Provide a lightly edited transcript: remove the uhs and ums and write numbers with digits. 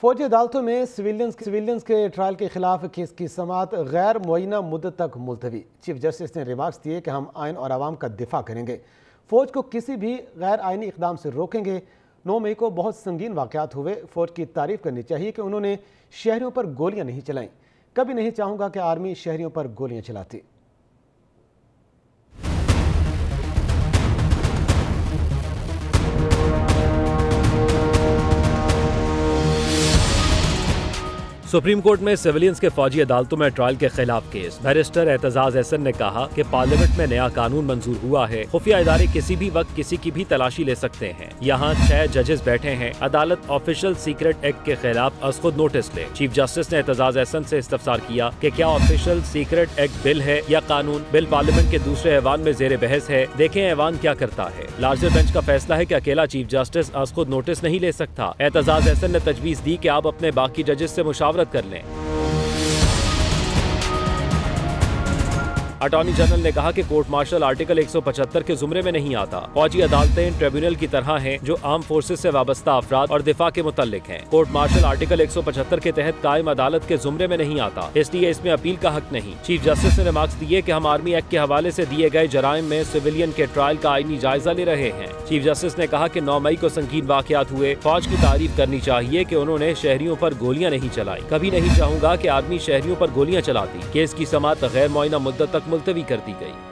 फौजी अदालतों में सिविलियंस के ट्रायल के खिलाफ केस की समाअत गैर मुअय्यना मुद्दत तक मुलतवी। चीफ जस्टिस ने रिमार्क्स दिए कि हम आइन और आवाम का दिफा करेंगे, फौज को किसी भी गैर आइनी इकदाम से रोकेंगे। 9 मई को बहुत संगीन वाक़यात हुए, फौज की तारीफ करनी चाहिए कि उन्होंने शहरियों पर गोलियां नहीं चलाई। कभी नहीं चाहूँगा कि आर्मी शहरियों पर गोलियां चलाती। सुप्रीम कोर्ट में सिविलियंस के फौजी अदालतों में ट्रायल के खिलाफ केस। बैरिस्टर एतजाज एहसन ने कहा कि पार्लियामेंट में नया कानून मंजूर हुआ है, खुफिया इदारे किसी भी वक्त किसी की भी तलाशी ले सकते हैं। यहाँ 6 जजेस बैठे हैं। अदालत ऑफिशियल सीक्रेट एक्ट के खिलाफ अज खुद नोटिस ले। चीफ जस्टिस ने एतजाज एहसन से इस्तफसार किया कि क्या ऑफिशियल सीक्रेट एक्ट बिल है या कानून। बिल पार्लियामेंट के दूसरे ऐवान में जेर बहस है, देखें ऐवान क्या करता है। लार्जर बेंच का फैसला है कि अकेला चीफ जस्टिस अज खुद नोटिस नहीं ले सकता। एतजाज एहसन ने तजवीज दी कि आप अपने बाकी जजेस से मुशावरत कर लें। अटॉर्नी जनरल ने कहा कि कोर्ट मार्शल आर्टिकल 175 के जुमरे में नहीं आता। फौजी अदालतें ट्रिब्यूनल की तरह हैं जो आर्म फोर्सेस से वाबस्ता अफराद और दिफा के मुतल्लिक हैं। कोर्ट मार्शल आर्टिकल 175 के तहत कायम अदालत के जुमरे में नहीं आता, इसलिए इसमें अपील का हक नहीं। चीफ जस्टिस ने रिमार्क्स दिए कि हम आर्मी एक्ट के हवाले से दिए गए जराइम में सिविलियन के ट्रायल का आईनी जायजा ले रहे हैं। चीफ जस्टिस ने कहा कि 9 मई को संगीन वाकयात हुए, फौज की तारीफ करनी चाहिए कि उन्होंने शहरियों पर गोलियां नहीं चलाई। कभी नहीं चाहूंगा कि आर्मी शहरियों पर गोलियां चलाती। केस की समाअत गैर मुअय्यना मुद्दत तक मुलतवी कर दी गई।